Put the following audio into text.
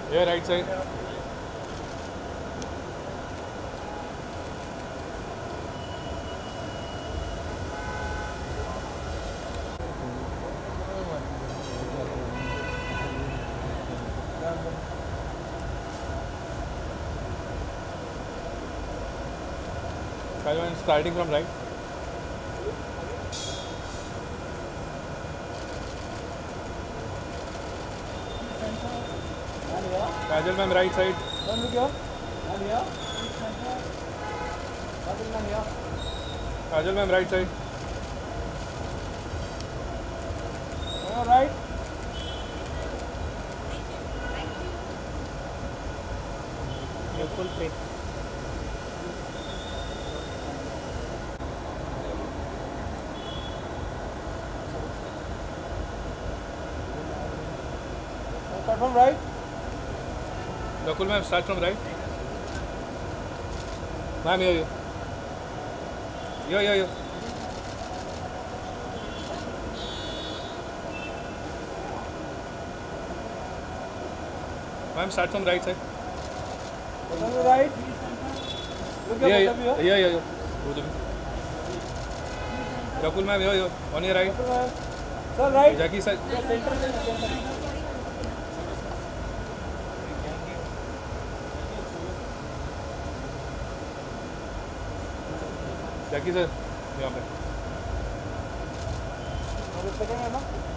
Yeah, right side. Kajal, starting from right. Kajal ma'am, right side. Kajal ma'am, right side. Right. Full plate. Start from right. Nakul ma'am, start from right. Ma'am, yo. Yo. Ma'am, start from right side. Both of you right. Look at both of you. Yeah. Rakul ma'am, yo. On your right. Sir, right. Jackie side. Jackie sir. यहाँ पे. Second है ना?